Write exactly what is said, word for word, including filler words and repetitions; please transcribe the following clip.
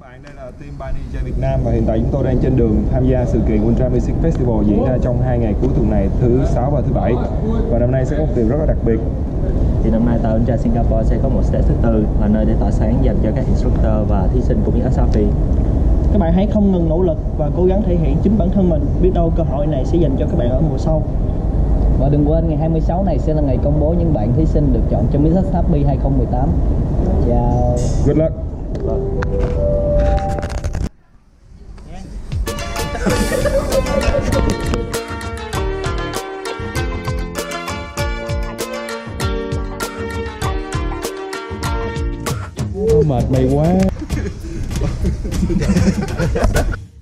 bạn, đây là team ba đi jay Việt Nam và hiện tại chúng tôi đang trên đường tham gia sự kiện Ultra Music Festival diễn ra trong hai ngày cuối tuần này, thứ sáu và thứ bảy. Và năm nay sẽ có một điều rất là đặc biệt. Thì năm nay tại Ultra Singapore sẽ có một stage thứ tư là nơi để tỏa sáng dành cho các instructor và thí sinh cũng như Asafi. Các bạn hãy không ngừng nỗ lực và cố gắng thể hiện chính bản thân mình. Biết đâu cơ hội này sẽ dành cho các bạn ở mùa sau. Và đừng quên ngày hai mươi sáu này sẽ là ngày công bố những bạn thí sinh được chọn cho Miss Happy hai không một tám. Chào. Good luck. Mệt mày quá.